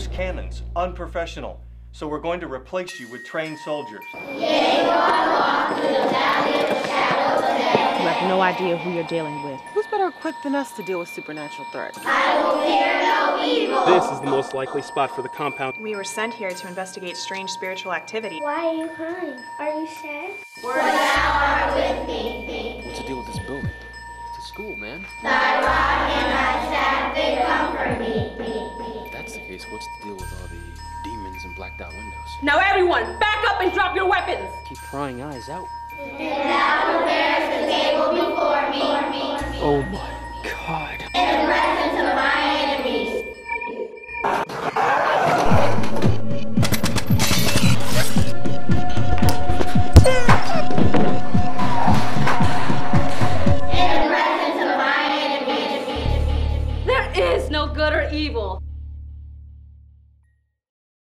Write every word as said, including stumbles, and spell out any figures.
loose cannons, unprofessional. So we're going to replace you with trained soldiers. Yea, go along through the valley of the shadow of death. You have no idea who you're dealing with. Who's better equipped than us to deal with supernatural threats? I will fear no evil. This is the most likely spot for the compound. We were sent here to investigate strange spiritual activity. Why are you crying? Are you sad? For thou art with me. What's the deal with this building? It's a school, man. Thy rod and thy staff, they comfort me. If that's the case, what's the deal with all the demons and blacked out windows? Now everyone, back up and drop your weapons! Keep prying eyes out. And thou preparest the table before me. Oh my God. In the presence of my enemies. In the presence of my enemies. There is no good or evil.